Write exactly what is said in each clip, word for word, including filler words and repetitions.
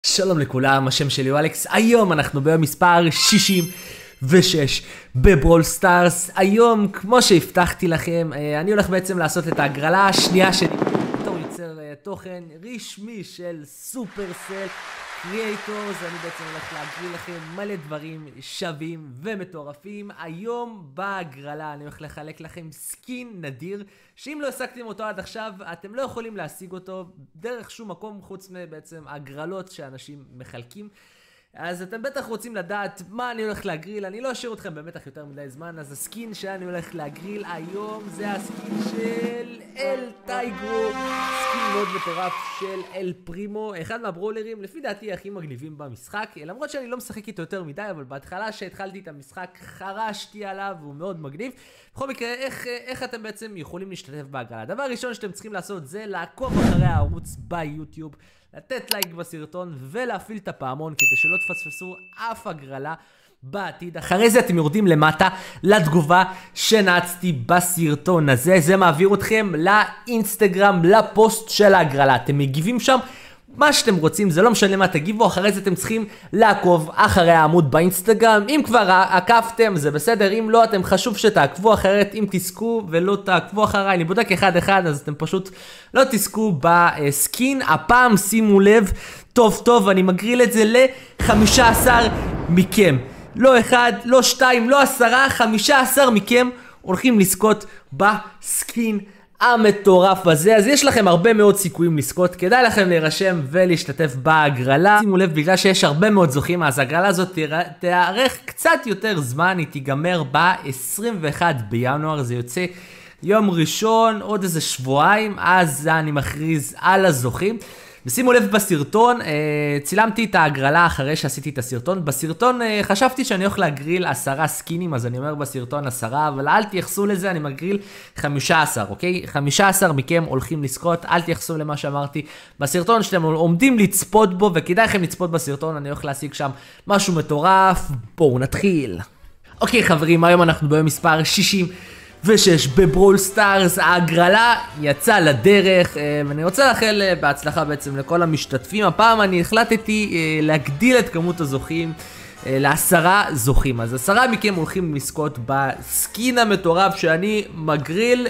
שלום לכולם, השם שלי הוא אלכס. היום אנחנו ביום מספר שישים ושש בברול סטארס. היום, כמו שהבטחתי לכם, אני הולך בעצם לעשות את ההגרלה השנייה שלי בתור יוצר תוכן רשמי של סופרסל קריאייטורס. אני בעצם הולך להגריל לכם מלא דברים שווים ומטורפים. היום בהגרלה אני הולך לחלק לכם סקין נדיר, שאם לא השגתם אותו עד עכשיו, אתם לא יכולים להשיג אותו דרך שום מקום חוץ מבעצם הגרלות שאנשים מחלקים. אז אתם בטח רוצים לדעת מה אני הולך להגריל. אני לא אשאיר אתכם במתח יותר מדי זמן. אז הסקין שאני הולך להגריל היום זה הסקין של אל טייגרו, סקין מאוד מטורף של אל פרימו, אחד מהברולרים לפי דעתי הכי מגניבים במשחק, למרות שאני לא משחק איתו יותר מדי, אבל בהתחלה שהתחלתי את המשחק חרשתי עליו והוא מאוד מגניב. בכל מקרה, איך, איך אתם בעצם יכולים להשתתף בהגרלה? הדבר הראשון שאתם צריכים לעשות זה לעקוב אחרי הערוץ ביוטיוב, לתת לייק בסרטון ולהפעיל את הפעמון כדי שלא תפספסו אף הגרלה בעתיד. אחרי זה אתם יורדים למטה לתגובה שנעצתי בסרטון הזה, זה מעביר אתכם לאינסטגרם, לפוסט של ההגרלה. אתם מגיבים שם מה שאתם רוצים, זה לא משנה מה תגיבו. אחרי זה אתם צריכים לעקוב אחרי העמוד באינסטגרם. אם כבר עקבתם זה בסדר, אם לא אתם חשוב שתעקבו, אחרת אם תזכו ולא תעקבו אחריי, אני בודק אחד אחד, אז אתם פשוט לא תזכו בסקין. הפעם שימו לב טוב טוב, אני מגריל את זה ל-חמישה עשר מכם, לא אחד, לא שתיים, לא עשרה, חמישה עשר מכם הולכים לזכות בסקין המטורף הזה. אז יש לכם הרבה מאוד סיכויים לזכות, כדאי לכם להירשם ולהשתתף בהגרלה. שימו לב, בגלל שיש הרבה מאוד זוכים, אז ההגרלה הזאת תארך קצת יותר זמן, היא תיגמר ב-עשרים ואחד בינואר, זה יוצא יום ראשון, עוד איזה שבועיים, אז אני מכריז על הזוכים. ושימו לב בסרטון, צילמתי את ההגרלה אחרי שעשיתי את הסרטון. בסרטון חשבתי שאני הולך להגריל עשרה סקינים, אז אני אומר בסרטון עשרה, אבל אל תייחסו לזה, אני מגריל חמישה עשר, אוקיי? חמישה עשר מכם הולכים לזכות, אל תייחסו למה שאמרתי בסרטון שאתם עומדים לצפות בו, וכדאי לכם לצפות בסרטון, אני הולך להשיג שם משהו מטורף. בואו נתחיל. אוקיי חברים, היום אנחנו ביום מספר שישים ושש בברול סטארס. ההגרלה יצאה לדרך, ואני רוצה לאחל בהצלחה בעצם לכל המשתתפים. הפעם אני החלטתי להגדיל את כמות הזוכים לעשרה זוכים, אז עשרה מכם הולכים לזכות בסקין המטורף שאני מגריל.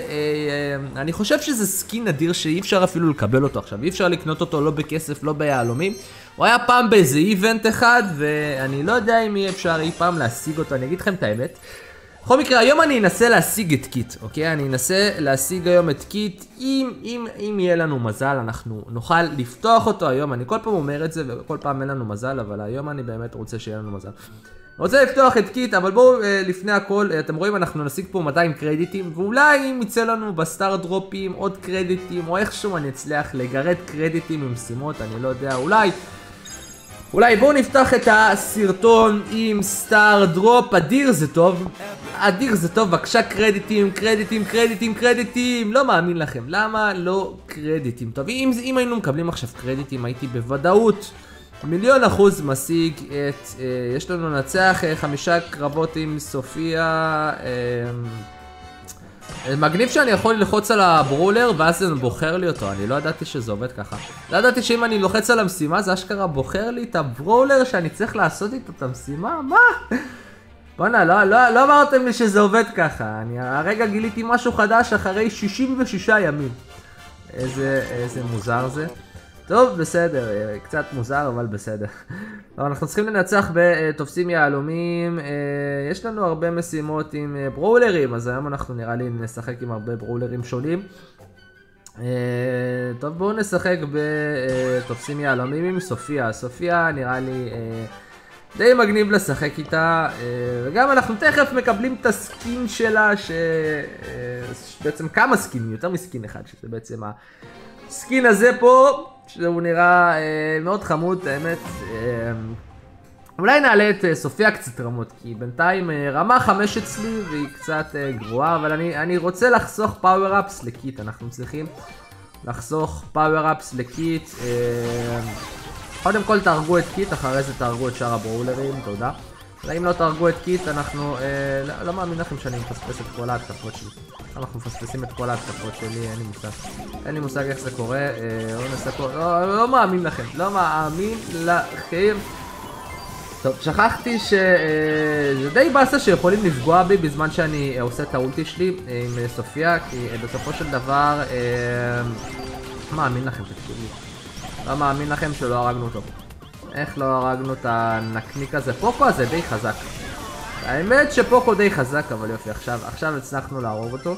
אני חושב שזה סקין נדיר שאי אפשר אפילו לקבל אותו עכשיו, אי אפשר לקנות אותו לא בכסף לא ביהלומים. הוא היה פעם באיזה איבנט אחד ואני לא יודע אם אי אפשר אי פעם להשיג אותו, אני אגיד לכם את האמת. בכל מקרה, היום אני אנסה להשיג את קיט, אוקיי? אני אנסה להשיג היום את קיט, אם, אם, אם יהיה לנו מזל, אנחנו נוכל לפתוח אותו היום. אני כל פעם אומר את זה, וכל פעם אין לנו מזל, אבל היום אני באמת רוצה שיהיה לנו מזל. אני רוצה לפתוח את קיט, אבל בואו, לפני הכל, אתם רואים, אנחנו נשיג פה מאתיים קרדיטים, ואולי אם יצא לנו בסטאר דרופים עוד קרדיטים, או איכשהו אני אצליח לגרד קרדיטים עם משימות, אני לא יודע, אולי... אולי בואו נפתח את הסרטון עם סטאר דרופ. אדיר זה טוב, אדיר זה טוב, בבקשה קרדיטים, קרדיטים, קרדיטים, קרדיטים. לא מאמין לכם, למה לא קרדיטים? טוב, אם, אם היינו מקבלים עכשיו קרדיטים, הייתי בוודאות מיליון אחוז משיג את, אה, יש לנו נצח אה, חמישה קרבות עם סופיה. אה, מגניב שאני יכול ללחוץ על הברולר ואז זה בוחר לי אותו, אני לא ידעתי שזה עובד ככה. לא ידעתי שאם אני לוחץ על המשימה זה אשכרה בוחר לי את הברולר שאני צריך לעשות איתו את המשימה? מה? בוא'נה, לא, לא, לא אמרתם לי שזה עובד ככה. אני הרגע גיליתי משהו חדש אחרי שישים ושישה ימים. איזה, איזה מוזר זה. טוב, בסדר, קצת מוזר אבל בסדר. אנחנו צריכים לנצח בתופסים יהלומים. יש לנו הרבה משימות עם ברולרים, אז היום אנחנו נראה לי נשחק עם הרבה ברולרים שונים. טוב, בואו נשחק בתופסים יהלומים עם סופיה. סופיה נראה לי די מגניב לשחק איתה, וגם אנחנו תכף מקבלים את הסקין שלה, שבעצם כמה סקינים, יותר מסקין אחד, שזה בעצם הסקין הזה פה. שהוא נראה אה, מאוד חמוד, האמת. אה, אולי נעלה את אה, סופיה קצת רמות, כי בינתיים אה, רמה חמש אצלי והיא קצת אה, גרועה, אבל אני, אני רוצה לחסוך פאוור-אפס לקיט, אנחנו צריכים לחסוך פאוור-אפס לקיט. אה, קודם כל תהרגו את קיט, אחרי זה תהרגו את שאר הברולרים, תודה. אם לא תהרגו את קיט, אנחנו... לא מאמין לכם שאני מפספס את כל ההתקפות שלי. אנחנו מפספסים את כל ההתקפות שלי, אין לי מושג. אין לי מושג איך זה קורה. לא מאמין לכם, לא מאמין לכם. טוב, שכחתי שזה די באסה שיכולים לפגוע בי בזמן שאני עושה את האולטי שלי עם סופיה, כי בסופו של דבר... לא מאמין לכם, תקשיבו. לא מאמין לכם שלא הרגנו אותו. איך לא הרגנו את הנקניק הזה? פוקו הזה די חזק. האמת שפוקו די חזק, אבל יופי, עכשיו, עכשיו הצלחנו להרוג אותו.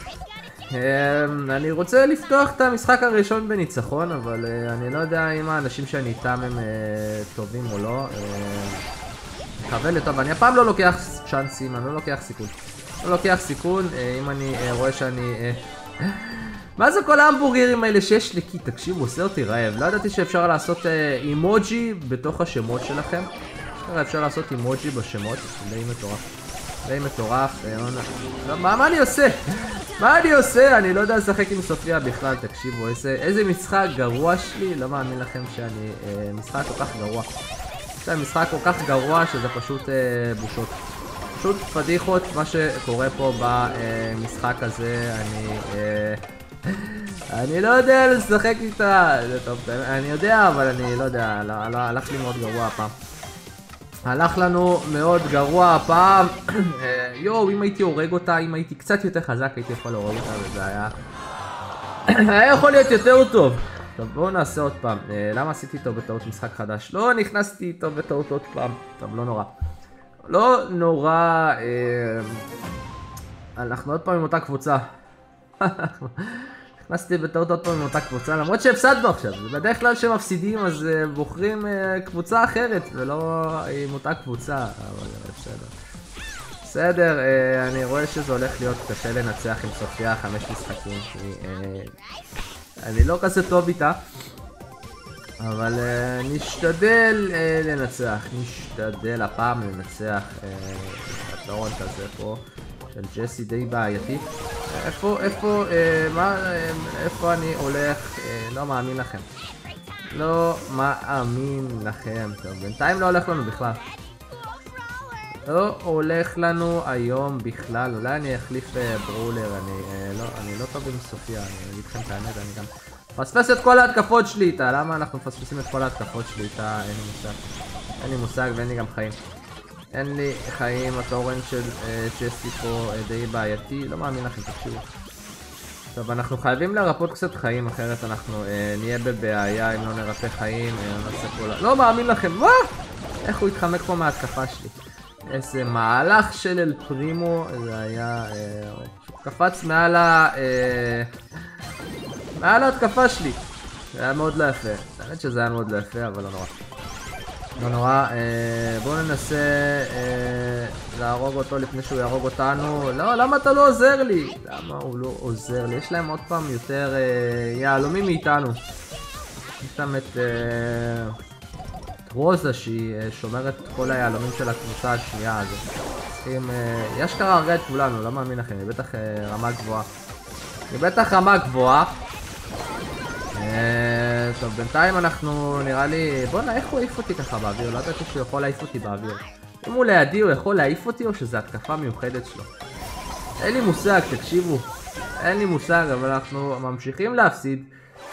אני רוצה לפתוח את המשחק הראשון בניצחון, אבל אני לא יודע אם האנשים שאני איתם הם טובים או לא. מקווה לטוב, אני הפעם לא לוקח צ'אנסים, אני לא לוקח סיכון. לא לוקח סיכון, אם אני רואה שאני... מה זה כל ההמבורגרים האלה שיש לי? כי תקשיבו, עושה אותי רעב. לא ידעתי שאפשר לעשות אימוג'י בתוך השמות שלכם. אפשר לעשות אימוג'י בשמות, די מטורף. די מטורף. מה אני עושה? מה אני עושה? אני לא יודע לשחק עם סופיה בכלל, תקשיבו. איזה משחק גרוע שלי, לא מאמין לכם שאני... משחק כל כך גרוע. זה משחק כל כך גרוע שזה פשוט בושות. פשוט פדיחות מה שקורה פה במשחק הזה. אני... אני לא יודע לשחק איתה, טוב, אני יודע, אבל אני לא יודע, הלך לי מאוד גרוע הפעם. הלך לנו מאוד גרוע הפעם. יואו, אם הייתי הורג אותה, אם הייתי קצת יותר חזק, הייתי יכול להורג אותה, וזה היה... היה יכול להיות יותר טוב. טוב, בואו נעשה עוד פעם. למה עשיתי איתו בטעות משחק חדש? לא נכנסתי איתו בטעות עוד פעם. טוב, לא נורא. לא נורא... אנחנו עוד פעם עם אותה קבוצה. נכנסתי בטעות עוד פעם עם אותה קבוצה, למרות שהפסדנו עכשיו. בדרך כלל שמפסידים אז בוחרים קבוצה אחרת ולא עם אותה קבוצה, אבל בסדר. בסדר, אני רואה שזה הולך להיות קשה לנצח עם סופיה חמש משחקים, כי אני לא כזה טוב איתה, אבל נשתדל לנצח, נשתדל הפעם לנצח. הטורנט הזה פה של ג'סי די בעייתי. איפה, איפה, אה, מה, אה, איפה אני הולך? אה, לא מאמין לכם. לא מאמין לכם. טוב, בינתיים לא הולך לנו בכלל. לא הולך לנו היום בכלל. אולי אני אחליף אה, ברולר. אני, אה, לא, אני לא טוב עם סופיה. אני אגיד לכם את האמת, אני גם מפספס את כל ההתקפות שלי איתה. למה אנחנו מפספסים את כל ההתקפות שלי איתה? אין לי מושג. אין לי מושג ואין לי גם חיים. אין לי חיים, הטורנט של ג'סי פה די בעייתי, לא מאמין לכם, תקשיבו. טוב, אנחנו חייבים לרפות קצת חיים, אחרת אנחנו נהיה בבעיה אם לא נרפא חיים. לא מאמין לכם, מה? איך הוא התחמק פה מההתקפה שלי? איזה מהלך של אל פרימו, זה היה... קפץ מעל ה... מעל ההתקפה שלי. זה היה מאוד לא יפה, האמת שזה היה מאוד לא יפה, אבל לא נורא. לא נורא, בואו ננסה להרוג אותו לפני שהוא יהרוג אותנו. לא, למה אתה לא עוזר לי? למה הוא לא עוזר לי? יש להם עוד פעם יותר יהלומים מאיתנו. יש להם את רוזה שהיא שומרת את כל היהלומים של הקבוצה השנייה הזאת. היא אשכרה הרגה את כולנו, לא מאמין לכם, היא בטח רמה גבוהה. היא בטח רמה גבוהה. טוב, בינתיים אנחנו נראה לי... בוא'נה, איך הוא העיף אותי ככה באוויר? לא ידעתי שהוא יכול להעיף אותי באוויר. אם הוא לידי הוא יכול להעיף אותי או שזו התקפה מיוחדת שלו? אין לי מושג, תקשיבו. אין לי מושג, אבל אנחנו ממשיכים להפסיד.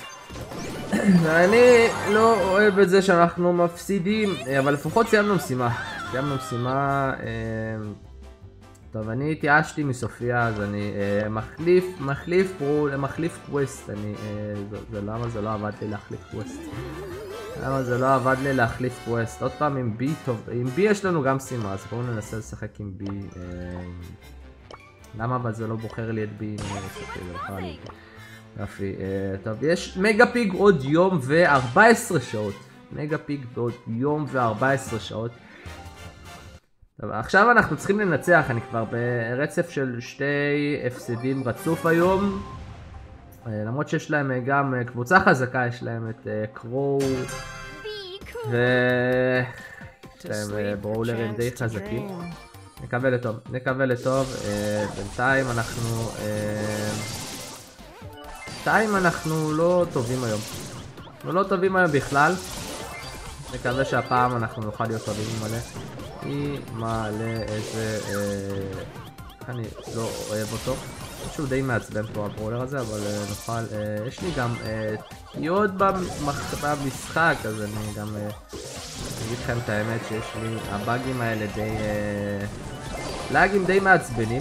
ואני לא אוהב את זה שאנחנו מפסידים, אבל לפחות סיימנו משימה. סיימנו משימה... טוב, אני התייאשתי מסופיה, אז אני אה, מחליף, מחליף ברול, מחליף קווסט. אני, אה, זה, זה למה זה לא עבד לי להחליף קווסט? למה זה לא עבד לי להחליף קווסט? עוד פעם עם בי, טוב, עם בי יש לנו גם שימה, אז בואו ננסה לשחק עם בי. אה, למה אבל זה לא בוחר לי את בי? יופי, אה, טוב, יש מגה פיג עוד יום ו-ארבע עשרה שעות. מגה פיג בעוד יום ו-ארבע עשרה שעות. טוב, עכשיו אנחנו צריכים לנצח, אני כבר ברצף של שתי הפסדים רצוף היום. למרות שיש להם גם קבוצה חזקה, יש להם את קרו ו... יש להם ברולרים די חזקים. נקווה לטוב, נקווה לטוב. בינתיים אנחנו... בינתיים אנחנו לא טובים היום. אנחנו לא טובים היום בכלל. מקווה שהפעם אנחנו נוכל להיות טובים עם מלא. היא מלא איזה... אה... אני לא אוהב אותו. משהו די מעצבן פה הברולר הזה, אבל אה, נוכל... אה, יש לי גם תהיות אה, במשחק, אז אני גם... אה, אני אגיד לכם את האמת שיש לי... הבאגים האלה די... אה... לאגים די מעצבנים.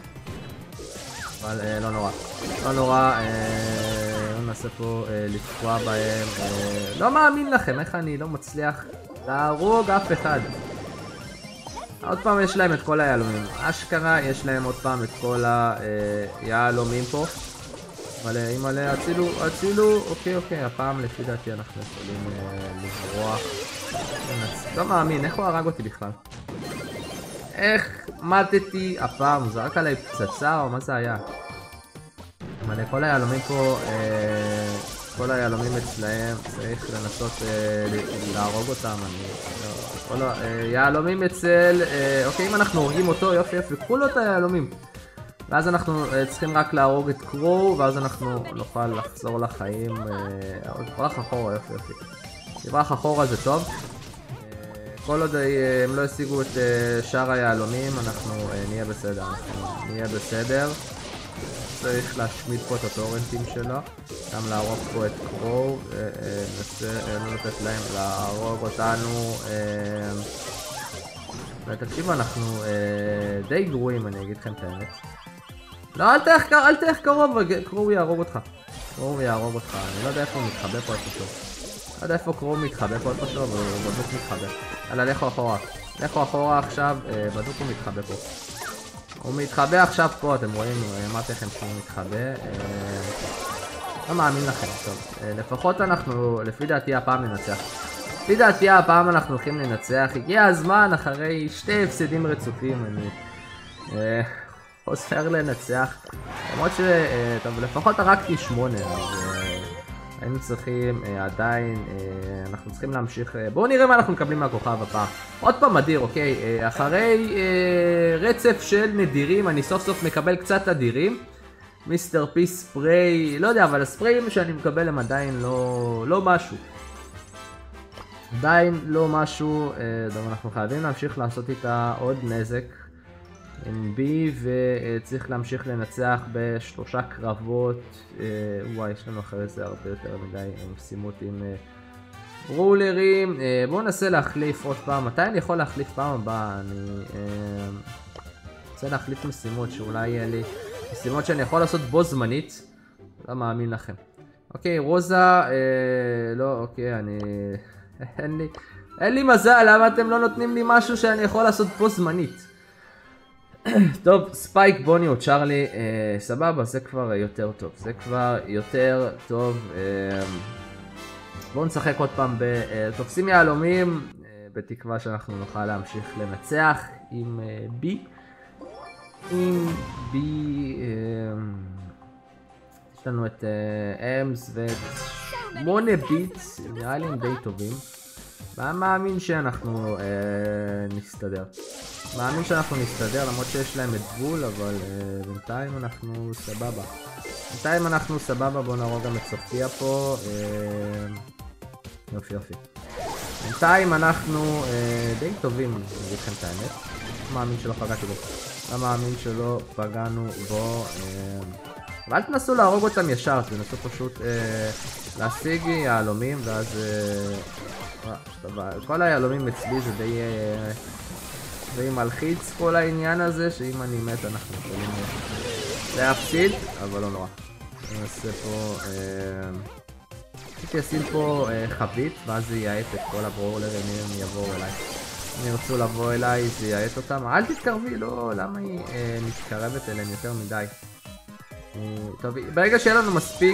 אבל אה, לא נורא. לא נורא. אה... לא ננסה פה אה, לפגוע בהם. אה... לא מאמין לכם, איך אני לא מצליח להרוג אף אחד. עוד פעם יש להם את כל היהלומים. אשכרה יש להם עוד פעם את כל היהלומים פה. אבל אם עליה הצילו, הצילו, אוקיי אוקיי, הפעם לפי דעתי אנחנו יכולים לברוח. לא מאמין, איך הוא הרג אותי בכלל? איך מתתי הפעם? הוא זרק עליי פצצה או מה זה היה? אבל כל היהלומים פה, כל היהלומים אצלהם, צריך לנסות להרוג אותם. כל היהלומים אצל, אוקיי, אם אנחנו הורגים אותו, יופי יופי, קחו לו את היהלומים. ואז אנחנו צריכים רק להרוג את קרו, ואז אנחנו נוכל לחזור לחיים. תברח אחורה, יופי יופי. תברח אחורה זה טוב. כל עוד הם לא השיגו את שאר היהלומים, אנחנו נהיה בסדר. אנחנו נהיה בסדר. צריך להשמיד פה את הטורנטים שלו. גם להרוג פה את קרו. ננסה לא לתת להם להרוג אותנו. ותקשיבו, אנחנו די גרועים, אני אגיד לכם את האמת. לא, אל תלך, אל תלך קרוב, קרו יהרוג אותך. קרו יהרוג אותך, אני לא יודע איפה הוא מתחבא פה איפשהו. לא יודע איפה קרו מתחבא פה איפשהו, אבל הוא בדוק מתחבא. יאללה, לכו אחורה. לכו אחורה עכשיו, בדוק הוא מתחבא פה. הוא מתחבא עכשיו פה, אתם רואים, אמרתי לכם שהוא מתחבא. לא מאמין לכם, טוב. לפחות אנחנו, לפי דעתי הפעם ננצח. לפי דעתי הפעם אנחנו הולכים לנצח. הגיע הזמן אחרי שתי הפסדים רצופים, אני... חוסר לנצח, למרות ש... טוב, לפחות הרגתי שמונה, אז היינו צריכים עדיין, אנחנו צריכים להמשיך, בואו נראה מה אנחנו מקבלים מהכוכב הפעם. עוד פעם אדיר, אוקיי, אחרי רצף של נדירים, אני סוף סוף מקבל קצת אדירים. מיסטר פי ספרי, לא יודע, אבל הספריים שאני מקבל הם עדיין לא, לא משהו. עדיין לא משהו, טוב, אנחנו חייבים להמשיך לעשות איתה עוד נזק. עם בי, וצריך להמשיך לנצח בשלושה קרבות. וואי, יש לנו אחרי זה הרבה יותר מדי משימות עם רולרים. בואו ננסה להחליף עוד פעם. מתי אני יכול להחליף פעם הבאה? אני רוצה להחליף משימות שאולי יהיה לי משימות שאני יכול לעשות בו זמנית. לא מאמין לכם. אוקיי, רוזה, לא, אוקיי, אני... אין לי... אין לי מזל, למה אתם לא נותנים לי משהו שאני יכול לעשות בו זמנית? טוב, ספייק, בוני או צ'ארלי, אה, סבבה, זה כבר יותר טוב, זה כבר יותר טוב. אה, בואו נשחק עוד פעם בתופסים יהלומים, אה, בתקווה שאנחנו נוכל להמשיך לנצח עם אה, בי. עם בי, אה, יש לנו את אה, אמס ואת מונה ביטס, נראה לי הם די טובים. ואני מאמין שאנחנו אה, נסתדר. מאמין שאנחנו נסתדר, למרות שיש להם את גבול, אבל uh, בינתיים אנחנו סבבה. בינתיים אנחנו סבבה, בואו נרוג גם את סופיה פה. Uh, יופי יופי. בינתיים אנחנו uh, די טובים, אני אגיד לכם את האמת. לא מאמין שלא פגעתי בו. לא מאמין שלא פגענו בו. Uh, אבל תנסו להרוג אותם ישר, תנסו פשוט uh, להשיג יהלומים, ואז... Uh, uh, כל היהלומים אצלי זה די... Uh, והיא מלחיץ כל העניין הזה, שאם אני מת אנחנו יכולים להפסיד, אבל לא נורא. אני אעשה פה... אני אשים פה חבית, ואז זה יעט את כל הברולרים, אם הם יבואו אליי. אם ירצו לבוא אליי, זה יעט אותם. אל תתקרבי, לא, למה היא מתקרבת אליהם יותר מדי? טוב, ברגע שיהיה לנו מספיק...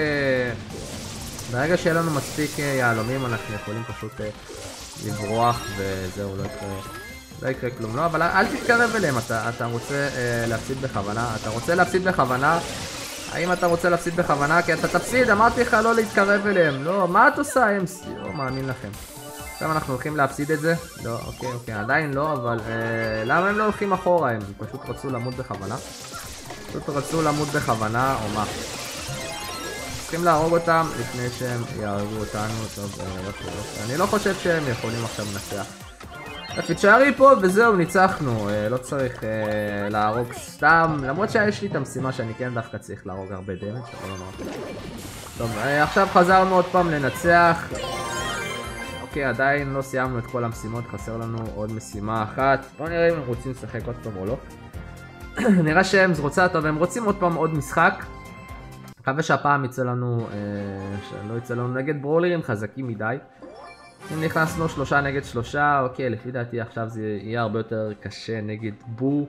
ברגע שיהיה לנו מספיק יהלומים, אנחנו יכולים פשוט לברוח, וזהו, לא יקרה... לא יקרה כלום, לא, אבל אל תתקרב אליהם, אתה, אתה רוצה אה, להפסיד בכוונה, אתה רוצה להפסיד בכוונה, האם אתה רוצה להפסיד בכוונה? כי אתה תפסיד, אמרתי לך לא להתקרב אליהם, לא, מה את עושה, אמס? לא מאמין לכם. עכשיו אנחנו הולכים להפסיד את זה? לא, אוקיי, אוקיי, עדיין לא, אבל אה, למה הם לא הולכים אחורה? הם פשוט רצו למות בכוונה? פשוט רצו למות בכוונה, או מה? צריכים להרוג אותם לפני שהם יהרגו אותנו. טוב, יופי, יופי. אני לא חושב שהם יכולים עכשיו לנצח. תשארי פה וזהו, ניצחנו. לא צריך להרוג סתם, למרות שיש לי את המשימה שאני כן דווקא צריך להרוג הרבה דמג'. טוב, עכשיו חזרנו עוד פעם לנצח. אוקיי, עדיין לא סיימנו את כל המשימות, חסר לנו עוד משימה אחת. בואו נראה אם הם רוצים לשחק עוד פעם או לא. נראה שהם רוצה טוב, הם רוצים עוד פעם עוד משחק. מקווה שהפעם יצא לנו, אה, שלא יצא לנו נגד ברולרים חזקים מדי. אם נכנסנו שלושה נגד שלושה, אוקיי, לפי דעתי עכשיו זה יהיה הרבה יותר קשה נגד בור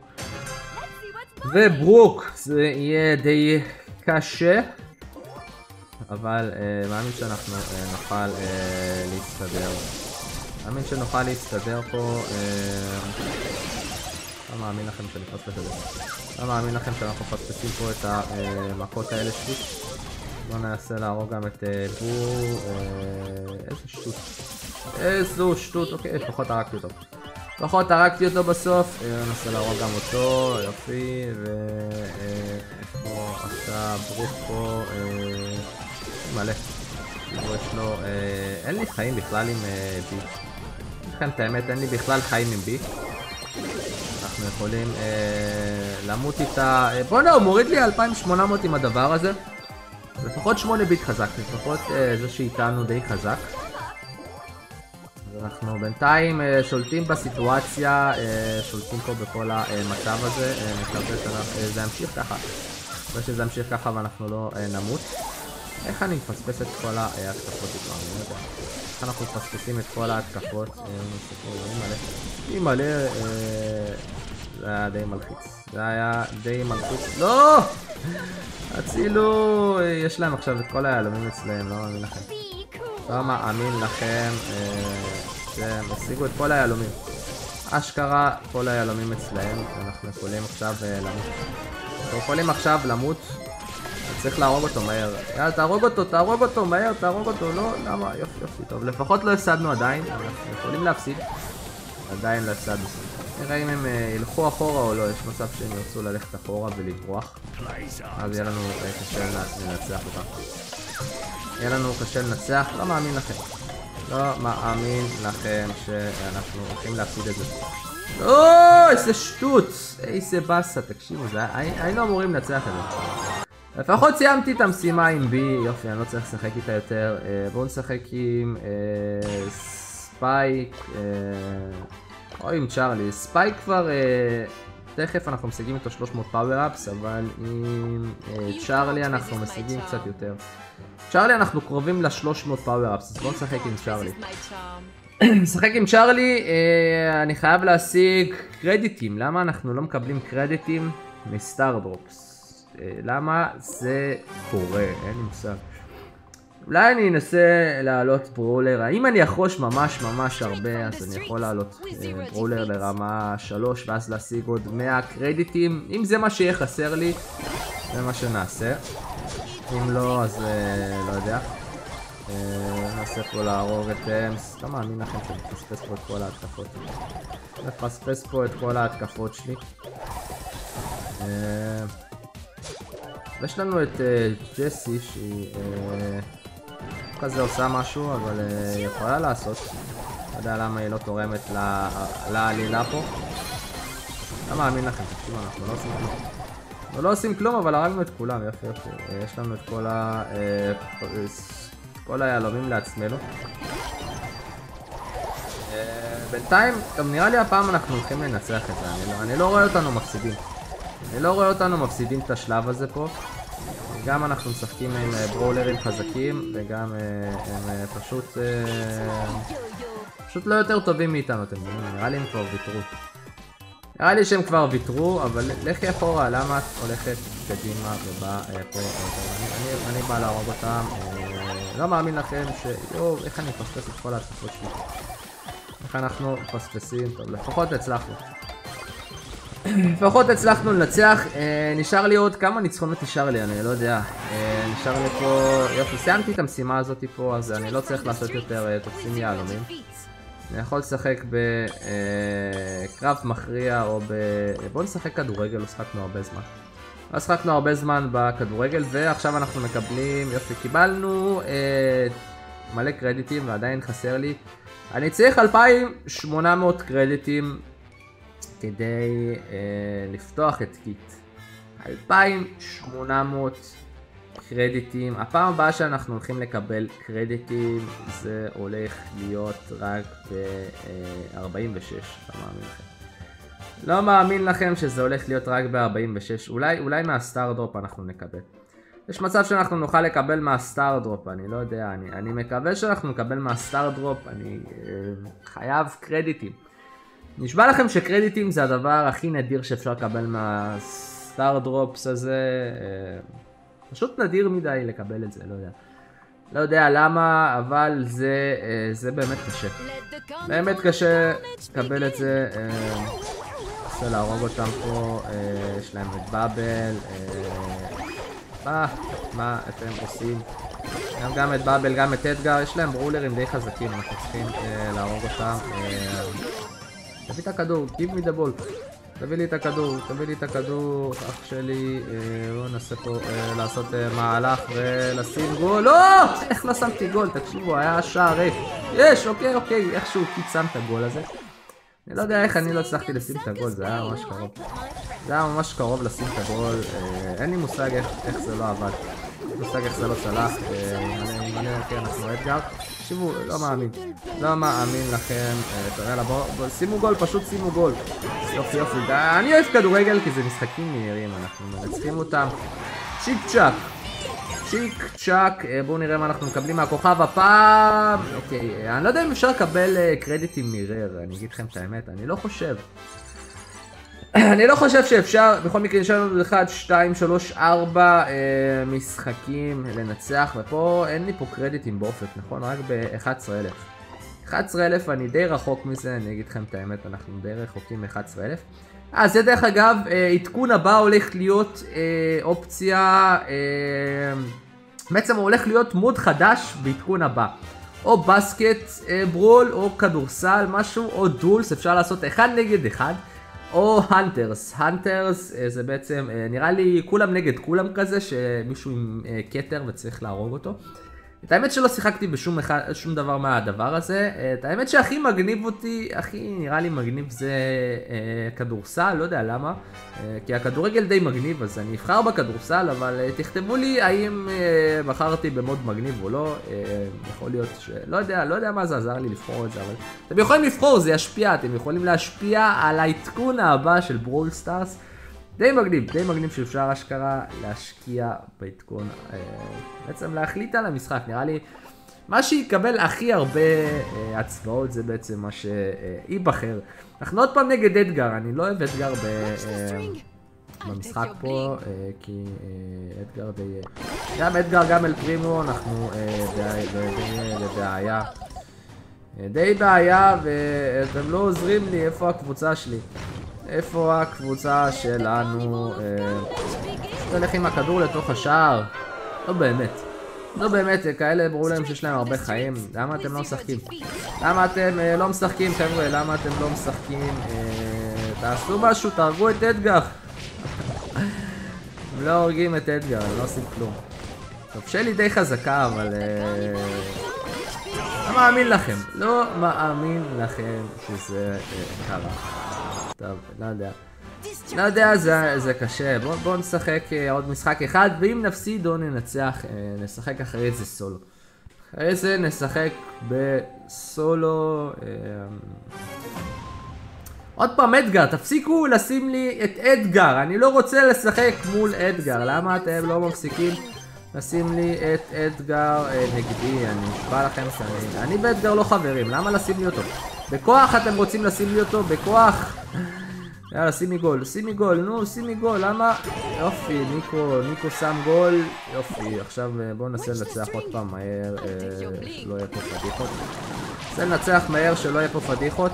וברוק. זה יהיה די קשה. אבל אה, מאמין שאנחנו אה, נוכל אה, להסתדר. מאמין שנוכל להסתדר פה. אה, לא מאמין לכם שאני פספס את זה. לא מאמין לכם שאנחנו פספסים פה את המכות האלה שלי. בואו ננסה להרוג גם את אה, בור. אה, איזה שטות. איזו שטות. אוקיי, לפחות הרגתי אותו. לפחות הרגתי אותו בסוף. אה, ננסה להרוג גם אותו. יופי. ואיפה עשה ברוק פה. אה, מלא. יש לו, אה, אין לי חיים בכלל עם אה, בי. לכן את האמת, אין לי בכלל חיים עם בי. אנחנו יכולים אה, למות איתה. אה, בוא'נה, הוא מוריד לי אלפיים ושמונה מאות עם הדבר הזה. לפחות שמונה ביט חזק, לפחות אה, זה שאיתנו די חזק. אז אנחנו בינתיים אה, שולטים בסיטואציה, אה, שולטים פה בכל המצב הזה. אה, מקווה שזה ימשיך ככה. מקווה שזה ימשיך ככה ואנחנו לא אה, נמות. איך אני מפספס את כל ההתקפות איתו? אני לא יודע. איך אנחנו מפספסים את כל ההתקפות? היא מלא... זה היה די מלחיץ. זה היה די מלחיץ. לא! הצילו! יש להם עכשיו את כל היהלומים אצלהם, לא מאמין לכם. לא מאמין לכם שהם השיגו את כל היהלומים. אשכרה כל היהלומים אצלהם. אנחנו יכולים עכשיו למות. אנחנו יכולים עכשיו למות. צריך להרוג אותו מהר. יאללה, תהרוג אותו, תהרוג אותו מהר, תהרוג אותו. לא, למה? יופי, יופי. טוב, לפחות לא הפסדנו עדיין. אנחנו יכולים להפסיד. עדיין לא הפסדנו. נראה אם הם ילכו אחורה או לא. יש מצב שהם ירצו ללכת אחורה ולברוח. אז יהיה לנו קשה לנצח אותם. יהיה לנו קשה לנצח. לא מאמין לכם. לא מאמין לכם שאנחנו הולכים להפסיד את זה. לא, איזה שטות. איזה בסה. תקשיבו, היינו אמורים לנצח את זה. לפחות סיימתי את המשימה עם בי, יופי, אני לא צריך לשחק איתה יותר. בואו נשחק עם ספייק, או עם צ'ארלי. ספייק כבר, תכף אנחנו משיגים איתו שלוש מאות פאוור-אפס, אבל עם צ'ארלי אנחנו משיגים קצת יותר. צ'ארלי אנחנו קרובים ל-שלוש מאות פאוור-אפס, אז בואו נשחק עם צ'ארלי. נשחק עם צ'ארלי, אני חייב להשיג קרדיטים. למה אנחנו לא מקבלים קרדיטים מסטארדרופס? למה זה קורה? אין לי מושג. אולי אני אנסה לעלות ברולר. האם אני אחרוש ממש ממש הרבה, אז אני יכול לעלות ברולר לרמה שלוש ואז להשיג עוד מאה קרדיטים. אם זה מה שיהיה חסר לי, זה מה שנעשה. אם לא, אז לא יודע. ננסה פה להרוג את אמס. לא מאמין לכם שאני מפספס פה את כל ההתקפות. אני מפספס פה את כל ההתקפות שלי. יש לנו את ג'סי שהיא כזה עושה משהו, אבל היא יכולה לעשות. לא יודע למה היא לא תורמת לעלילה פה. לא מאמין לכם, תקשיבו, אנחנו לא עושים כלום. אנחנו לא עושים כלום, אבל הרגנו את כולם, יופי יופי. יש לנו את כל ה... כל היהלומים לעצמנו. בינתיים, גם נראה לי הפעם אנחנו הולכים לנצח את זה. אני לא רואה אותנו מפסידים. אני לא רואה אותנו מפסידים את השלב הזה פה. גם אנחנו משחקים עם ברולרים חזקים, וגם הם פשוט פשוט לא יותר טובים מאיתנו, אתם מבינים? נראה לי הם כבר ויתרו. נראה לי שהם כבר ויתרו, אבל לכי אחורה, למה את הולכת קדימה ובאה פה? אני בא להרוג אותם. לא מאמין לכם ש... יואו, איך אני מפספס את כל ההתקפות שלי? איך אנחנו מפספסים? טוב, לפחות הצלחנו. לפחות הצלחנו לנצח. נשאר לי עוד כמה ניצחונות נשאר לי, אני לא יודע. נשאר לי פה... יופי, סיימתי את המשימה הזאת פה, אז אני לא צריך לעשות יותר תופסים יהלומים. אני יכול לשחק בקרב מכריע או ב... בואו נשחק כדורגל, לא שחקנו הרבה זמן. לא שחקנו הרבה זמן בכדורגל, ועכשיו אנחנו מקבלים, יופי, קיבלנו אה, מלא קרדיטים ועדיין חסר לי. אני צריך אלפיים ושמונה מאות קרדיטים כדי אה, לפתוח את קיט. אלפיים ושמונה מאות קרדיטים. הפעם הבאה שאנחנו הולכים לקבל קרדיטים זה הולך להיות רק ב-ארבעים ושש. לא מאמין לכם. לא מאמין לכם שזה הולך להיות רק ב-ארבעים ושש. אולי, אולי מהסטאר דרופ אנחנו נקבל. יש מצב שאנחנו נוכל לקבל מהסטאר דרופ, אני לא יודע. אני, אני מקווה שאנחנו נקבל מהסטאר דרופ. אני אה, חייב קרדיטים. נשבע לכם שקרדיטים זה הדבר הכי נדיר שאפשר לקבל מהסטאר דרופס הזה. אה, פשוט נדיר מדי לקבל את זה, לא יודע. לא יודע למה, אבל זה, זה באמת קשה. באמת קשה לקבל את זה. רוצה להרוג אותם פה, יש להם את באבל. מה, מה אתם עושים? גם, גם את באבל, גם את אדגר, יש להם ברולרים די חזקים, אנחנו צריכים להרוג אותם. תביא את הכדור, give me the ball. תביא לי את הכדור, תביא לי את הכדור, אח שלי, בואו ננסה פה לעשות מהלך ולשים גול. לא! איך לא שמתי גול? תקשיבו, היה שער ריק. יש, אוקיי, אוקיי, איכשהו קיט שם את הגול הזה. אני לא יודע איך אני לא הצלחתי לשים את הגול, זה היה ממש קרוב. זה היה ממש קרוב לשים את הגול, אין לי מושג איך זה לא עבד. אין לי מושג איך זה לא צלח, מלא, כן, אנחנו אתגר. תקשיבו, לא מאמין, לא מאמין לכם, תראה, בואו, שימו גול, פשוט שימו גול. יופי יופי, אני אוהב כדורגל כי זה משחקים מהירים, אנחנו מנצחים אותם. צ'יק צ'אק, צ'יק צ'אק, בואו נראה מה אנחנו מקבלים מהכוכב הפעם. אוקיי, אני לא יודע אם אפשר לקבל קרדיטים מירר, אני אגיד לכם את האמת, אני לא חושב. אני לא חושב שאפשר, בכל מקרה יש לנו אחת, שתיים, שלוש, ארבע משחקים לנצח, ופה אין לי פה קרדיטים באופק, נכון? רק ב-אחד עשר אלף. אחד עשר אלף אני די רחוק מזה, אני אגיד לכם את האמת, אנחנו די רחוקים מ-אחד עשר אלף. אז זה דרך אגב, עדכון הבא הולך להיות אופציה, בעצם הוא הולך להיות מוד חדש בעדכון הבא. או בסקט ברול, או כדורסל, משהו, או דולס, אפשר לעשות אחד נגד אחד. או הנטרס, הנטרס זה בעצם נראה לי כולם נגד כולם כזה, שמישהו עם קטר וצריך להרוג אותו. את האמת שלא שיחקתי בשום אחד, שום דבר מהדבר הזה. את האמת שהכי מגניב אותי, הכי נראה לי מגניב זה אה, כדורסל, לא יודע למה. אה, כי הכדורגל די מגניב, אז אני אבחר בכדורסל, אבל אה, תכתבו לי האם אה, בחרתי במוד מגניב או לא. אה, יכול להיות ש... לא יודע, לא יודע מה זה עזר לי לבחור את זה, אבל... אתם יכולים לבחור, זה ישפיע, אתם יכולים להשפיע על העדכון הבא של ברול סטארס. די מגניב, די מגניב שאפשר אשכרה להשקיע בעדכון, אה, בעצם להחליט על המשחק, נראה לי מה שיקבל הכי הרבה אה, הצבעות זה בעצם מה שייבחר. אנחנו עוד פעם נגד אדגר, אני לא אוהב אדגר ב, אה, במשחק פה, אה, כי אה, אדגר די... גם אדגר גם אל פרימו, אנחנו אה, די, די, די בבעיה. די בעיה ואתם לא עוזרים לי, איפה הקבוצה שלי? איפה הקבוצה שלנו? תלך עם הכדור לתוך השער. לא באמת. לא באמת, כאלה ברור להם שיש להם הרבה חיים. למה אתם לא משחקים? למה אתם לא משחקים, חבר'ה? למה אתם לא משחקים? תעשו משהו, תהרגו את אדגר. הם לא הורגים את אדגר, הם לא עושים כלום. טוב, שלי די חזקה, אבל... לא מאמין לכם. לא מאמין לכם שזה קרה. טוב, לא יודע. לא יודע, זה, זה קשה. בואו בוא נשחק עוד משחק אחד, ואם נפסיד או ננצח, נשחק אחרי זה סולו. אחרי זה נשחק בסולו. עוד פעם אדגר, תפסיקו לשים לי את אדגר. אני לא רוצה לשחק מול אדגר. למה אתם לא מפסיקים לשים לי את אדגר נגדי? אני נשבע לכם שאני... אני באדגר לא חברים, למה לשים לי אותו? בכוח אתם רוצים לשים לי אותו? בכוח? יאללה, שימי גול, שימי גול, נו, שימי גול, למה? יופי, ניקו, ניקו שם גול, יופי, עכשיו בואו ננסה לנצח עוד פעם מהר, שלא יהיה פה פדיחות. ננסה לנצח מהר שלא יהיה פה פדיחות.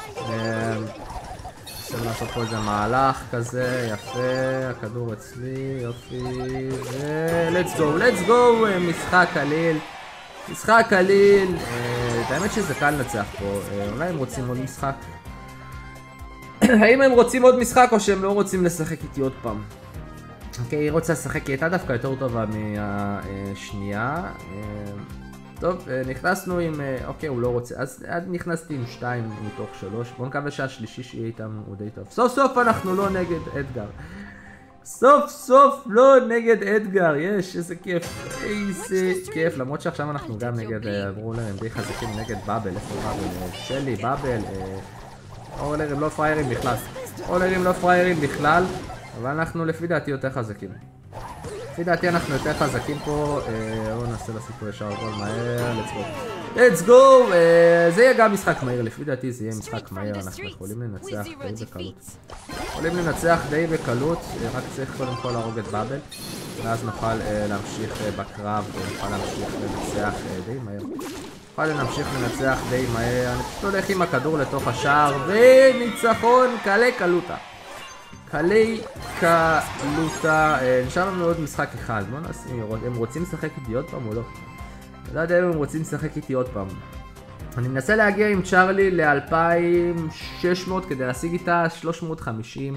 ננסה לעשות פה איזה מהלך כזה, יפה, הכדור אצלי, יופי, ו-let's go, let's go, משחק קליל. משחק קליל, האמת שזה קל לנצח פה, אולי הם רוצים עוד משחק? האם הם רוצים עוד משחק או שהם לא רוצים לשחק איתי עוד פעם? אוקיי, היא רוצה לשחק, היא הייתה דווקא יותר טובה מהשנייה. טוב, נכנסנו עם... אוקיי, הוא לא רוצה, אז נכנסתי עם שתיים מתוך שלוש. בואו נקווה שהשלישי שיהיה איתם הוא די טוב. סוף סוף אנחנו לא נגד אדגר. סוף סוף לא נגד אדגר, יש, איזה כיף, איזה כיף. למרות שעכשיו אנחנו גם נגד ברולרים די חזקים, נגד באבל, איפה באבל? שלי, באבל, ברולרים לא פריירים בכלל. ברולרים לא פריירים בכלל, אבל אנחנו לפי דעתי יותר חזקים. לפי דעתי אנחנו יותר חזקים פה, בואו ננסה לשים פה ישר גול מהר, let's go. let's go! זה יהיה גם משחק מהיר, לפי דעתי זה יהיה משחק מהיר, אנחנו יכולים לנצח די בקלות. יכולים לנצח די בקלות, רק צריך קודם כל להרוג את באבל, ואז נוכל להמשיך בקרב ונוכל להמשיך לנצח די מהר. נוכל להמשיך לנצח די מהר, אני פשוט הולך עם הכדור לתוך השער, וניצחון קלי קלוטה. קלי קלוטה, נשאר לנו עוד משחק אחד, בואו נשים לראות, הם רוצים לשחק איתי עוד פעם או לא? אני לא יודע אם הם רוצים לשחק איתי עוד פעם. אני מנסה להגיע עם צ'ארלי ל-אלפיים ושש מאות כדי להשיג איתה שלוש מאות וחמישים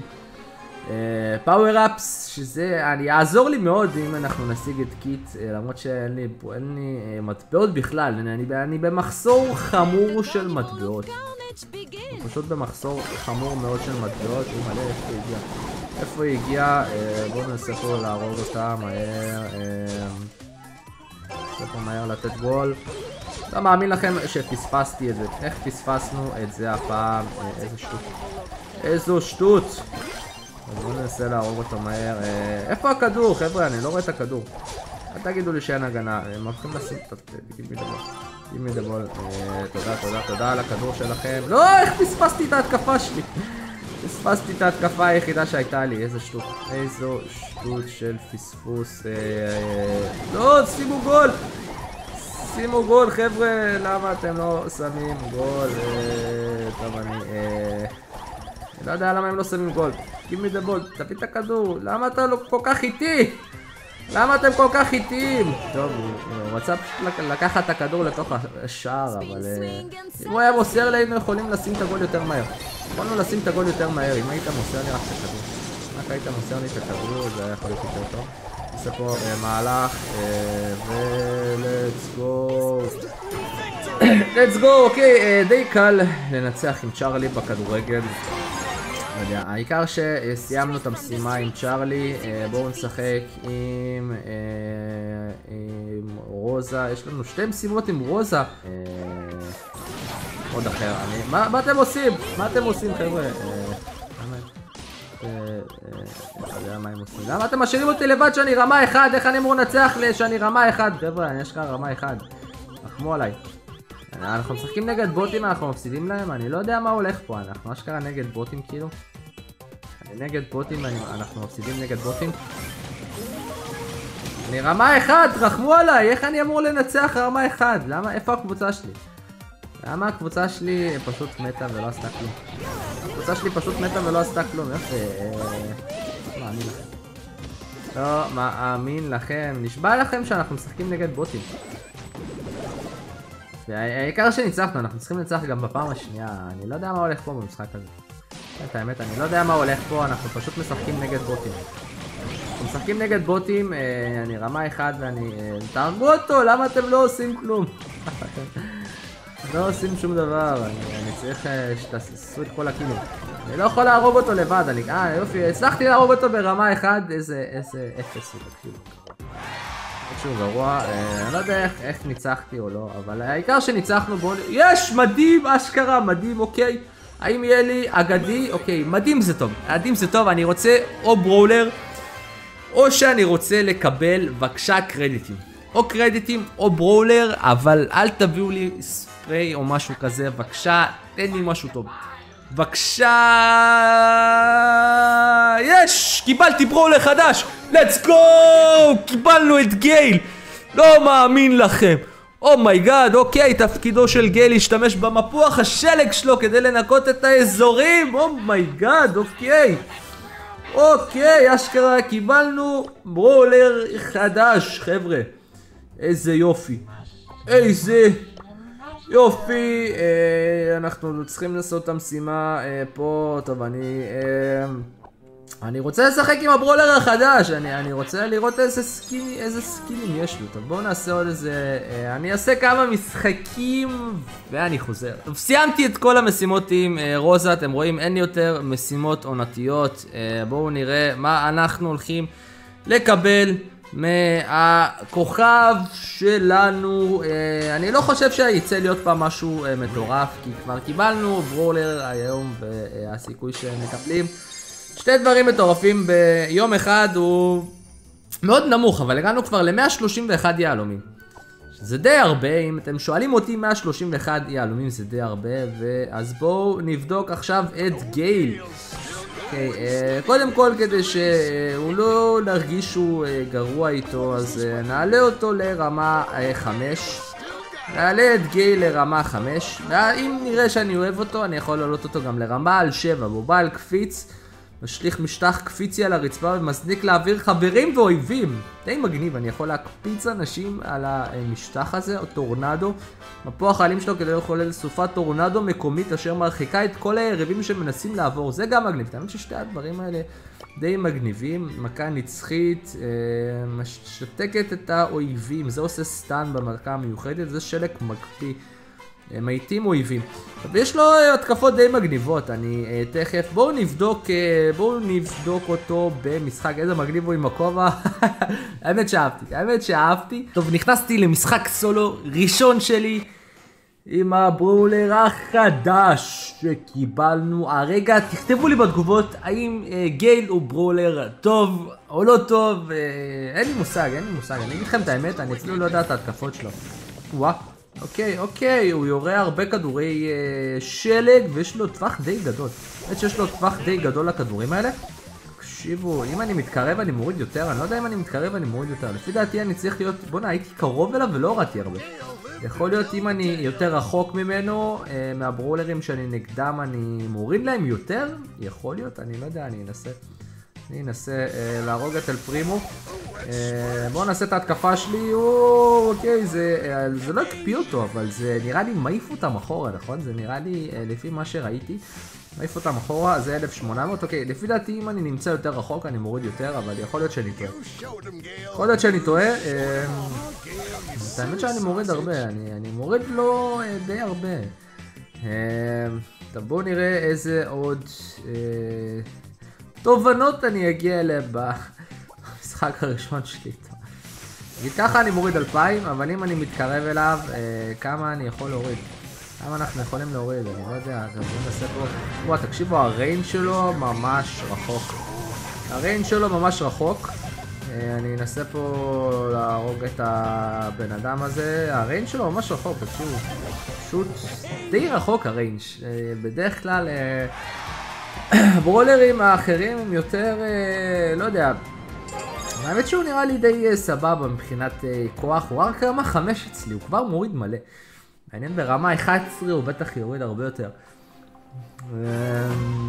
פאוור-אפס, שזה יעזור לי מאוד אם אנחנו נשיג את קיט, למרות שאין לי, אין לי מטבעות בכלל, אני, אני במחסור חמור של מטבעות. פשוט במחסור חמור מאוד של מטבעות. הוא מלא, איפה היא הגיעה? איפה היא הגיעה? בואו ננסה פה להרוג אותה מהר. ננסה פה מהר לתת גול. לא מאמין לכם שפספסתי את זה. איך פספסנו את זה הפעם? איזה שטות. איזו שטות. בואו ננסה להרוג אותו מהר. איפה הכדור? חבר'ה, אני לא רואה את הכדור. אל תגידו לי שאין הגנה. הם הולכים לשים את הדבר. גימי דבול, תודה, תודה, תודה על הכדור שלכם. לא, איך פספסתי את ההתקפה שלי? פספסתי את ההתקפה היחידה שהייתה לי, איזה שטות. איזו שטות של פספוס. לא, שימו גול! שימו גול, חבר'ה, למה אתם לא שמים גול? טוב, אני... אני לא יודע למה הם לא שמים גול. גימי דבול, תביא את הכדור, למה אתה לא כל כך איטי? למה אתם כל כך איטיים? טוב, הוא רצה פשוט לקחת את הכדור לתוך השער, אבל אם הוא היה מוסר לי, היינו יכולים לשים את הגול יותר מהר. יכולנו לשים את הגול יותר מהר, אם היית מוסר לי רק את הכדור. רק היית מוסר לי את הכדור, זה היה יכול להיות יותר טוב. נעשה פה מהלך, ו-let's go. let's go, אוקיי, די קל לנצח עם צ'ארלי בכדורגל. העיקר שסיימנו את המשימה עם צ'ארלי, בואו נשחק עם, עם רוזה, יש לנו שתי משימות עם רוזה. עוד אחר, אני, מה, מה אתם עושים? מה אתם עושים חבר'ה? למה אתם משאירים אותי לבד שאני רמה אחד? איך אני אמור לנצח שאני רמה אחד? חבר'ה, יש כאן רמה אחד, רחמו עליי. אנחנו משחקים נגד בוטים, אנחנו מפסידים להם, אני לא יודע מה הולך פה, אנחנו אשכרה נגד בוטים כאילו. אני נגד בוטים, אנחנו מפסידים נגד בוטים. אני רמה אחד, רחמו עליי, איך אני אמור לנצח רמה אחד? למה, איפה הקבוצה שלי? למה הקבוצה שלי פשוט מתה ולא עשתה כלום? הקבוצה שלי פשוט מתה ולא עשתה כלום, איך... לא מאמין לכם. לא מאמין לכם, נשבע לכם שאנחנו משחקים נגד בוטים. העיקר שניצחנו, אנחנו צריכים לנצח גם בפעם השנייה, אני לא יודע מה הולך פה במשחק הזה. את האמת, אני לא יודע מה הולך פה, אנחנו פשוט משחקים נגד בוטים. אנחנו משחקים נגד בוטים, אני רמה אחד ואני... תהרגו אותו, למה אתם לא עושים כלום? לא עושים שום דבר, אני צריך שתעשו את כל הקילים. אני לא יכול להרוג אותו לבד, אני... אה, יופי, הצלחתי להרוג אותו ברמה אחד, איזה... איזה... אפס, תקשיבו. שהוא גרוע, אני לא יודע איך ניצחתי או לא, אבל העיקר שניצחנו בואו... יש! מדהים! אשכרה, מדהים, אוקיי. האם יהיה לי אגדי? אוקיי, מדהים זה טוב. מדהים זה טוב, אני רוצה או ברולר, או שאני רוצה לקבל בבקשה קרדיטים. או קרדיטים או ברולר, אבל אל תביאו לי ספרי או משהו כזה, בבקשה, תן לי משהו טוב. בבקשה... יש! קיבלתי ברולר חדש! let's go! קיבלנו את גייל! לא מאמין לכם! אומייגאד, אוקיי, תפקידו של גייל להשתמש במפוח השלג שלו כדי לנקות את האזורים! אומייגאד, אוקיי! אוקיי, אשכרה, קיבלנו ברולר חדש, חבר'ה. איזה יופי. איזה... יופי, אה, אנחנו צריכים לעשות את המשימה אה, פה, טוב אני, אה, אני רוצה לשחק עם הברולר החדש, אני, אני רוצה לראות איזה סקינים, איזה סקינים יש לו. טוב, בואו נעשה עוד איזה... אה, אני אעשה כמה משחקים ואני חוזר. טוב, סיימתי את כל המשימות עם אה, רוזה, אתם רואים, אין יותר משימות עונתיות. אה, בואו נראה מה אנחנו הולכים לקבל מהכוכב שלנו. אה, אני לא חושב שיצא להיות פעם משהו אה, מטורף, כי כבר קיבלנו ברולר היום והסיכוי שמקבלים שתי דברים מטורפים ביום אחד הוא מאוד נמוך, אבל הגענו כבר ל-מאה שלושים ואחד יהלומים. זה די הרבה, אם אתם שואלים אותי מאה שלושים ואחד יהלומים זה די הרבה, אז בואו נבדוק עכשיו את גייל. Okay, uh, קודם כל כדי שהוא לא נרגיש שהוא uh, גרוע איתו, אז uh, נעלה אותו לרמה uh, חמש. נעלה את גייל לרמה חמש, ואם נראה שאני אוהב אותו אני יכול לעלות אותו גם לרמה על שבע. בובייל קפיץ, משליך משטח קפיצי על הרצפה ומזניק לאוויר חברים ואויבים. די מגניב, אני יכול להקפיץ אנשים על המשטח הזה, או טורנדו. מפוח העלים שלו כדי לחולל סופת טורנדו מקומית אשר מרחיקה את כל היריבים שמנסים לעבור. זה גם מגניב, תאמין ששתי הדברים האלה די מגניבים. מכה נצחית, משתקת את האויבים, זה עושה סטן במרכה המיוחדת, זה שלק מקפיא. מעיתים אויבים. ויש לו התקפות די מגניבות, אני uh, תכף, בואו נבדוק, uh, בואו נבדוק אותו במשחק, איזה מגניב הוא עם הכובע. האמת שאהבתי, האמת שאהבתי. טוב, נכנסתי למשחק סולו ראשון שלי עם הברולר החדש שקיבלנו הרגע. תכתבו לי בתגובות האם uh, גייל הוא ברולר טוב או לא טוב. uh, אין לי מושג, אין לי מושג, אני אגיד לכם את האמת, אני אפילו לא יודע את ההתקפות שלו. וואו. אוקיי, אוקיי, הוא יורה הרבה כדורי אה, שלג ויש לו טווח די גדול. באמת שיש לו טווח די גדול לכדורים האלה. תקשיבו, אם אני מתקרב אני מוריד יותר, אני לא יודע אם אני מתקרב אני מוריד יותר. לפי דעתי אני צריך להיות, בוא'נה, הייתי קרוב אליו ולא הורדתי הרבה. יכול להיות אם אני יותר רחוק ממנו, אה, מהברולרים שאני נגדם אני מוריד להם יותר? יכול להיות, אני לא יודע, אני אנסה. אני אנסה אה, להרוג את אל פרימו. אה, בואו נעשה את ההתקפה שלי. או, אוקיי, זה, אה, זה לא הקפיא אותו, אבל זה נראה לי מעיף אותם אחורה, נכון? זה נראה לי, אה, לפי מה שראיתי, מעיף אותם אחורה, זה אלף שמונה מאות. אוקיי, לפי דעתי אם אני נמצא יותר רחוק אני מוריד יותר, אבל יכול להיות שאני טועה. יכול להיות שאני טועה. אה, האמת שאני מוריד הרבה, אני, אני מוריד לו אה, די הרבה. אה, טוב, בואו נראה איזה עוד... אה, תובנות אני אגיע אליהם במשחק הראשון שלי. נגיד ככה אני מוריד אלפיים, אבל אם אני מתקרב אליו, אה, כמה אני יכול להוריד? כמה אנחנו יכולים להוריד? אני לא יודע, גם בואו נעשה פה... וואו, תקשיבו, הריין שלו ממש רחוק. הריין שלו ממש רחוק. אה, אני אנסה פה להרוג את הבן אדם הזה. הריין שלו ממש רחוק, תקשיבו. פשוט די רחוק הריין. אה, בדרך כלל... אה, הברולרים האחרים הם יותר, אה, לא יודע, האמת שהוא נראה לי די אה, סבבה מבחינת אה, כוח, הוא רק רמה חמש אצלי, הוא כבר מוריד מלא. מעניין ברמה אחת עשרה הוא בטח יוריד הרבה יותר. אה,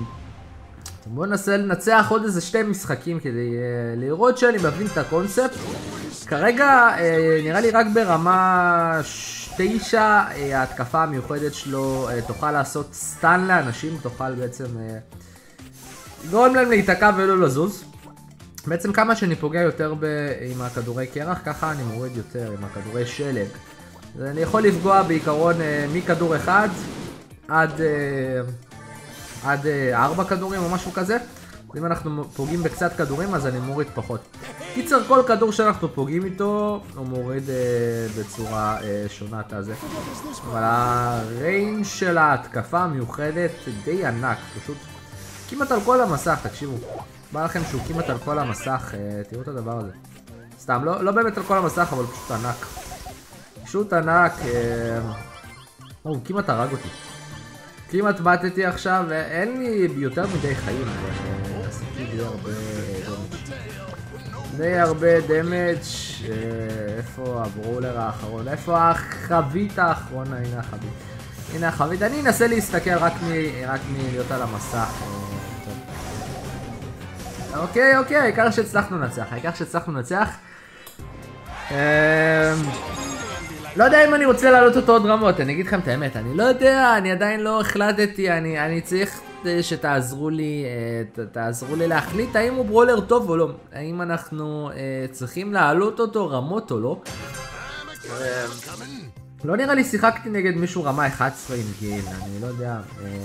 בואו ננסה לנצח עוד איזה שתי משחקים כדי אה, לראות שאני מבין את הקונספט. כרגע אה, נראה לי רק ברמה תשע אה, ההתקפה המיוחדת שלו אה, תוכל לעשות סטן לאנשים, תוכל בעצם... אה, גורם להם להיתקע ולא לזוז. בעצם כמה שאני פוגע יותר ב... עם הכדורי קרח, ככה אני מוריד יותר עם הכדורי שלג. אני יכול לפגוע בעיקרון מכדור אחד עד, עד ארבע כדורים או משהו כזה. אם אנחנו פוגעים בקצת כדורים אז אני מוריד פחות. קיצר, כל כדור שאנחנו פוגעים איתו הוא מוריד בצורה שונה את הזה. אבל הריינג' של ההתקפה המיוחדת די ענק, פשוט כמעט על כל המסך, תקשיבו. בא לכם שהוא כמעט על כל המסך, תראו את הדבר הזה. סתם, לא, לא באמת על כל המסך, אבל פשוט ענק. פשוט ענק, הוא כמעט הרג אותי. כמעט באתתי עכשיו, אין לי יותר מדי חיים, אבל עשיתי די הרבה דמג'. די הרבה דמג'. איפה הברולר האחרון? איפה החבית האחרונה? הנה החבית. הנה החבית. אני אנסה להסתכל רק מלהיות על המסך. אוקיי, אוקיי, העיקר שהצלחנו לנצח, העיקר שהצלחנו לנצח. לא יודע אם אני רוצה להעלות אותו עוד רמות, אני אגיד לכם את האמת, אני לא יודע, אני עדיין לא החלטתי, אני, אני צריך שתעזרו לי, ת, תעזרו לי להחליט האם הוא ברולר טוב או לא, האם אנחנו צריכים להעלות אותו רמות או לא. לא נראה לי שיחקתי נגד מישהו רמה אחת עשרה עם גיל, אני לא יודע.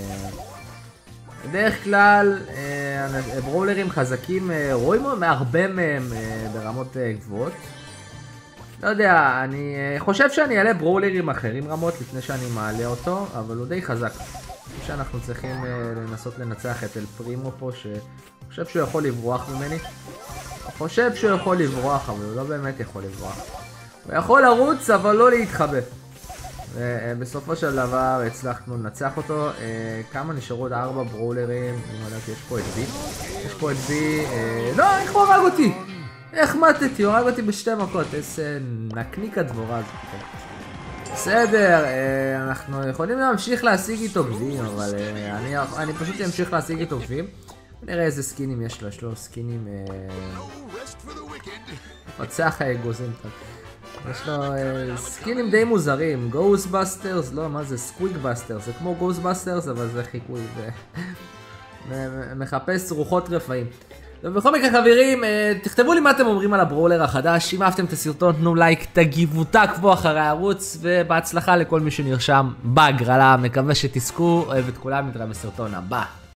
בדרך כלל ברולרים חזקים רואים מהרבה מהם ברמות גבוהות. לא יודע, אני חושב שאני אעלה ברולרים אחרים רמות לפני שאני מעלה אותו, אבל הוא די חזק. אני חושב שאנחנו צריכים לנסות לנצח את אל פרימו פה, שאני חושב שהוא יכול לברוח ממני. אני חושב שהוא יכול לברוח, אבל הוא לא באמת יכול לברוח. הוא יכול לרוץ, אבל לא להתחבא. ובסופו של דבר הצלחנו לנצח אותו. כמה נשארו עוד ארבע ברולרים. אני יודעת, יש פה את בי. יש פה את בי. לא, איך הוא הרג אותי? איך מתתי? הוא הרג אותי בשתי מכות. איזה נקניק הדבורה הזאת. בסדר, אנחנו יכולים להמשיך להשיג איתו גביעים, אבל אני, אני פשוט אמשיך להשיג איתו גביעים. נראה איזה סקינים יש לו. יש לו סקינים... פצח האגוזים כאן. יש לו סקינים די מוזרים, גוסטבאסטרס, לא, מה זה? סקוויגבאסטרס, זה כמו גוסטבאסטרס, אבל זה חיקוי, מחפש רוחות רפאים. ובכל מקרה חברים, תכתבו לי מה אתם אומרים על הברולר החדש, אם אהבתם את הסרטון תנו לייק, תגיבו, תעקבו אחרי הערוץ, ובהצלחה לכל מי שנרשם בהגרלה, מקווה שתזכו, אוהב את כולם, נתראה בסרטון הבא.